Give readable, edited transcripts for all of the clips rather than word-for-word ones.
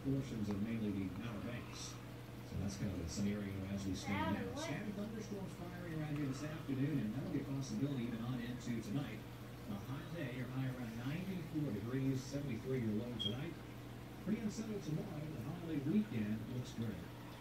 portions of mainly the Outer Banks. So that's kind of the scenario as we stand now. Scattered thunderstorms firing around here this afternoon, and that'll be a possibility even on into tonight. A hot day, your high around 94 degrees, 73 your low tonight. Pretty unsettled tomorrow. The holiday weekend looks great.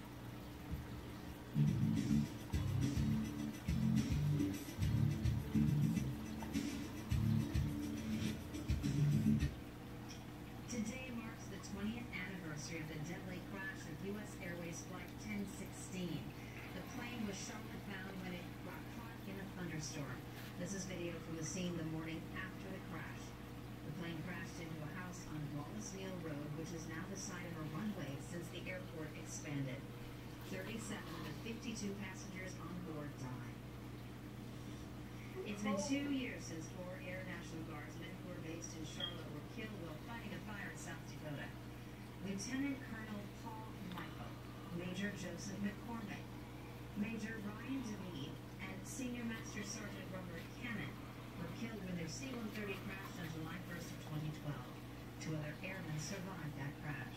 Today marks the 20th anniversary of the deadly crash of U.S. Airways Flight 1016. The plane was sharply found when it got caught in a thunderstorm. This is video from the scene the morning after the crash. The plane crashed into a house on Wallace Neal Road, which is now the site of a runway since the airport expanded. 37 of the 52 passengers on board died. It's been 2 years since 4 Air National Guardsmen who were based in Charlotte were killed while fighting a fire in South Dakota. Lieutenant Colonel Paul Michael, Major Joseph McCormick, Major Ryan DeVee, and Senior Master Sergeant Robert Cannon were killed when their C-130 crashed on July 1st of 2012. 2 other airmen survived that crash.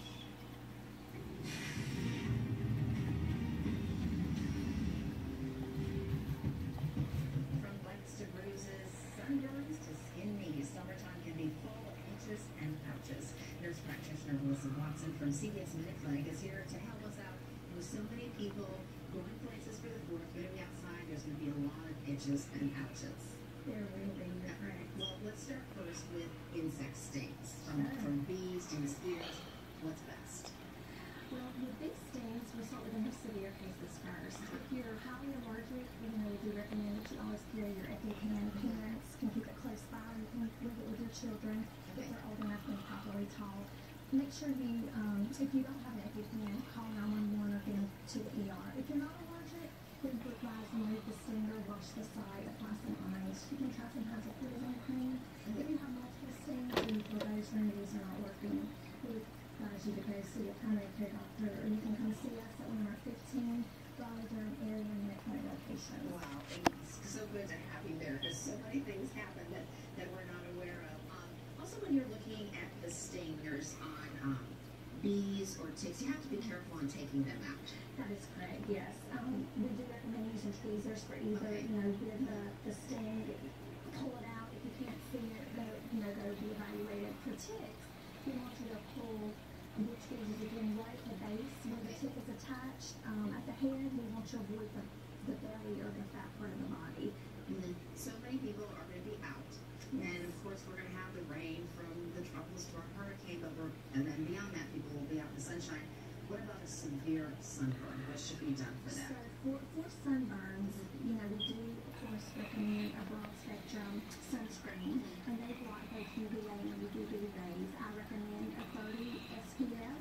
From bites to bruises, sunburns to skin knees, summertime can be full of itches and pouches. Nurse practitioner Melissa Watson from CVS Minute Clinic is here to help us out. With so many people going places for the 4th, going to be outside, there's going to be a lot of itches and pouches. There will be, you're correct. Well, let's start first with insect stings. From bees to mosquitoes, what's best? Well, with big stings, we start with the more severe cases first. If you're highly allergic, we do recommend that you always carry your EpiPen. Parents can keep it close by. You can leave it with your children if they're old enough and properly taught. Make sure you, if you don't have an EpiPen, call 911 or get them to the ER. If you're not allergic, then put flies and remove the stinger, wash the site, apply some ice. You can try some hydrocortisone cream. If you have multiple stings and for those remedies are not working, we would advise you to go see a primary care doctor, or you can come see us at one of our 15 Raleigh-Durham area Minute Clinic locations. Wow, it's so good to have you there because so many things happen that we're not aware of. Also, when you're looking at the stingers on bees or ticks, you have to be careful on taking them out. That is correct, yes. We do recommend using tweezers for either, with the sting, pull it out. If you can't see it, go be evaluated. For ticks, we want you to pull the tweezers again right at the base where the tick is attached. At the head, we want you to avoid the belly or the fat part of the body. So many people are going to be out. Yes. And of course, we're going to have the rain from the tropics to a hurricane, and then beyond that, people will be out in the sunshine. What about a severe sunburn? What should be done for that? So for sunburns, we do, of course, recommend a broad spectrum sunscreen, and they block both UVA and UVB rays. I recommend a 30 SPF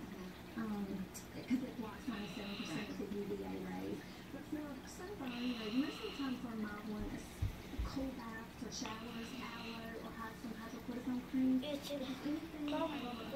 because it blocks 97% of the UVA rays. But for sunburn, most of the time for a mild one, is cold baths or showers, aloe, or have some hydrocortisone cream. Anything